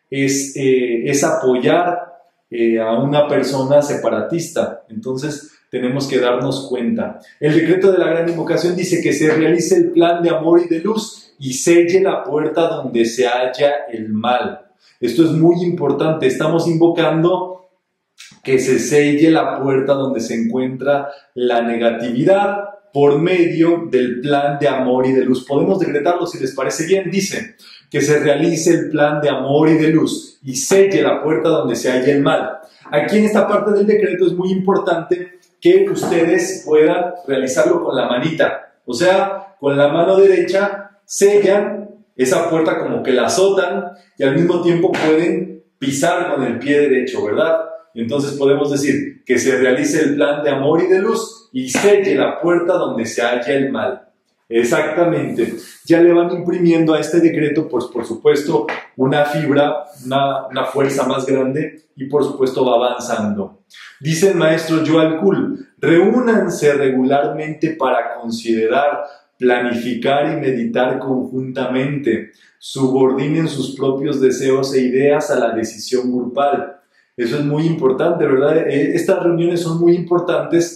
es apoyar a una persona separatista. Entonces tenemos que darnos cuenta. El decreto de la gran invocación dice que se realice el plan de amor y de luz y selle la puerta donde se halla el mal. Esto es muy importante. Estamos invocando que se selle la puerta donde se encuentra la negatividad por medio del plan de amor y de luz. Podemos decretarlo si les parece bien. Dice que se realice el plan de amor y de luz y selle la puerta donde se halla el mal. Aquí en esta parte del decreto es muy importante que ustedes puedan realizarlo con la manita, o sea, con la mano derecha sellan esa puerta, como que la azotan, y al mismo tiempo pueden pisar con el pie derecho, ¿verdad? Entonces podemos decir que se realice el plan de amor y de luz y selle la puerta donde se halla el mal. Exactamente. Ya le van imprimiendo a este decreto, pues por supuesto, una fibra, una fuerza más grande, y por supuesto va avanzando. Dice el maestro Joel Kuhl, reúnanse regularmente para considerar, planificar y meditar conjuntamente. Subordinen sus propios deseos e ideas a la decisión grupal. Eso es muy importante, ¿verdad? Estas reuniones son muy importantes,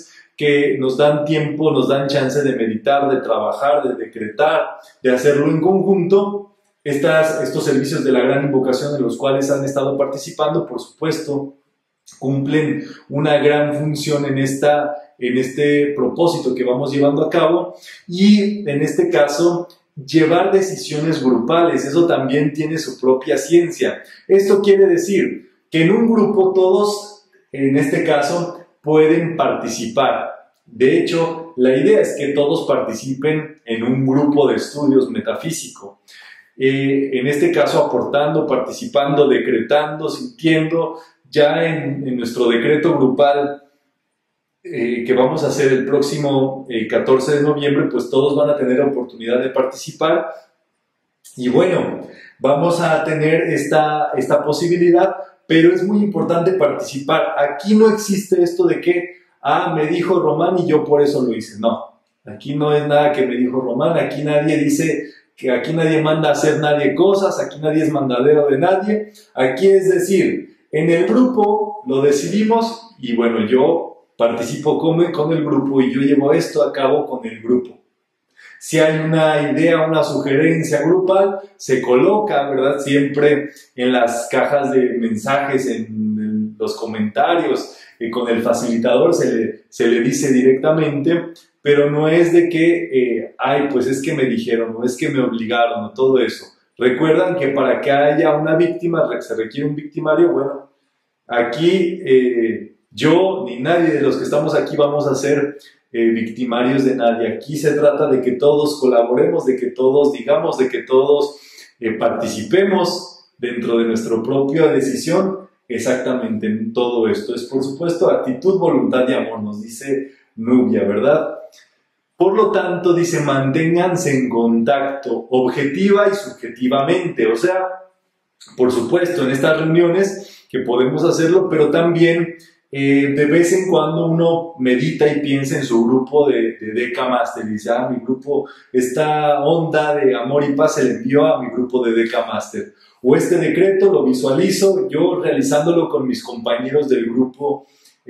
que nos dan tiempo, nos dan chance de meditar, de trabajar, de decretar, de hacerlo en conjunto. Estos servicios de la gran invocación en los cuales han estado participando, por supuesto, cumplen una gran función en este propósito que vamos llevando a cabo, y en este caso llevar decisiones grupales. Eso también tiene su propia ciencia. Esto quiere decir que en un grupo todos, en este caso, pueden participar. De hecho, la idea es que todos participen en un grupo de estudios metafísico. En este caso, aportando, participando, decretando, sintiendo. Ya en nuestro decreto grupal que vamos a hacer el próximo 14 de noviembre, pues todos van a tener la oportunidad de participar. Y bueno, vamos a tener esta posibilidad, pero es muy importante participar. Aquí no existe esto de que, me dijo Román y yo por eso lo hice. No, aquí no es nada que me dijo Román, aquí nadie dice que aquí nadie manda a hacer nadie cosas, aquí nadie es mandadero de nadie. Aquí es decir, en el grupo lo decidimos y bueno, yo participo con el grupo y yo llevo esto a cabo con el grupo. Si hay una idea, una sugerencia grupal, se coloca, ¿verdad? Siempre en las cajas de mensajes, en los comentarios, con el facilitador se le dice directamente, pero no es de que, pues es que me dijeron, o es que me obligaron, o todo eso. Recuerdan que para que haya una víctima se requiere un victimario. Bueno, aquí yo ni nadie de los que estamos aquí vamos a ser victimarios de nadie. Aquí se trata de que todos colaboremos, de que todos digamos, de que todos participemos dentro de nuestra propia decisión exactamente en todo esto. Es por supuesto actitud, voluntad y amor, nos dice Nubia, ¿verdad? Por lo tanto, dice, manténganse en contacto objetiva y subjetivamente. O sea, por supuesto, en estas reuniones que podemos hacerlo, pero también de vez en cuando uno medita y piensa en su grupo de Deca Master. Dice, mi grupo, esta onda de amor y paz se le envió a mi grupo de Deca Master. O este decreto lo visualizo yo realizándolo con mis compañeros del grupo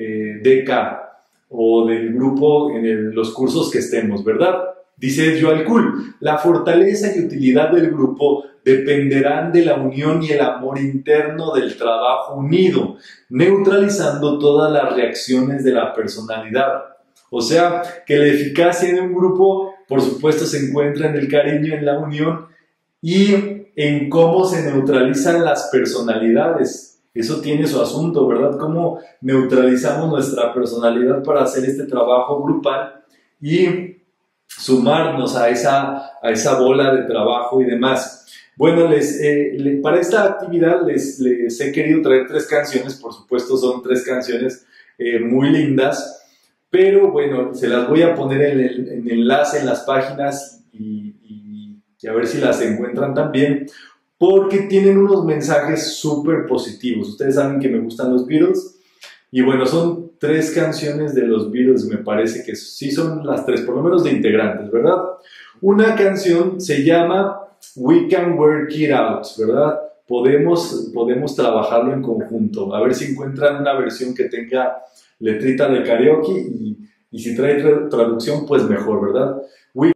Deca, o del grupo en los cursos que estemos, ¿verdad? Dice Joel Kuhl, la fortaleza y utilidad del grupo dependerán de la unión y el amor interno del trabajo unido, neutralizando todas las reacciones de la personalidad. O sea, que la eficacia de un grupo, por supuesto, se encuentra en el cariño, en la unión y en cómo se neutralizan las personalidades. Eso tiene su asunto, ¿verdad? Cómo neutralizamos nuestra personalidad para hacer este trabajo grupal y sumarnos a esa bola de trabajo y demás. Bueno, para esta actividad les he querido traer 3 canciones, por supuesto son 3 canciones muy lindas, pero bueno, se las voy a poner en enlace en las páginas y a ver si las encuentran también, porque tienen unos mensajes súper positivos. Ustedes saben que me gustan los Beatles, y bueno, son 3 canciones de los Beatles, me parece que sí son las 3, por lo menos de integrantes, ¿verdad? Una canción se llama We Can Work It Out, ¿verdad? Podemos trabajarlo en conjunto. A ver si encuentran una versión que tenga letrita de karaoke y si trae traducción, pues mejor, ¿verdad?